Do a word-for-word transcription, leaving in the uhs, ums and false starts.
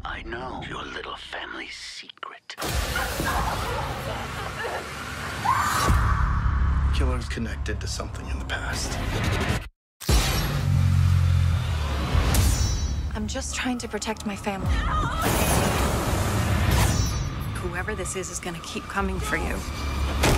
I know your little family secret. Killer's connected to something in the past. I'm just trying to protect my family. Whoever this is is gonna keep coming for you.